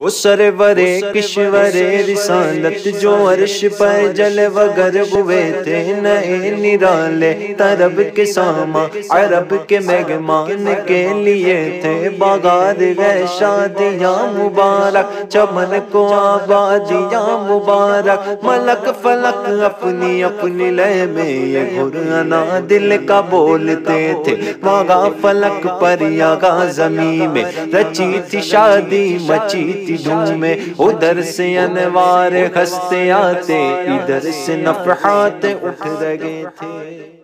वो सरवरे किश्वरे रिसालत जो अर्श पर जलवगर हुए थे, नए निराले तरब के सामा अरब के मेहमान के लिए थे। बागार गए शादियाँ मुबारक, चमन को आबादियाँ मुबारक। मलक फलक अपनी अपनी लय में ये गुरआना दिल का बोलते थे। मागा फलक पर यागा ज़मीं में रची थी शादी मची थी धूमें। उधर से अनवार हंसते आते, इधर से नफ़हात उठ रहे थे।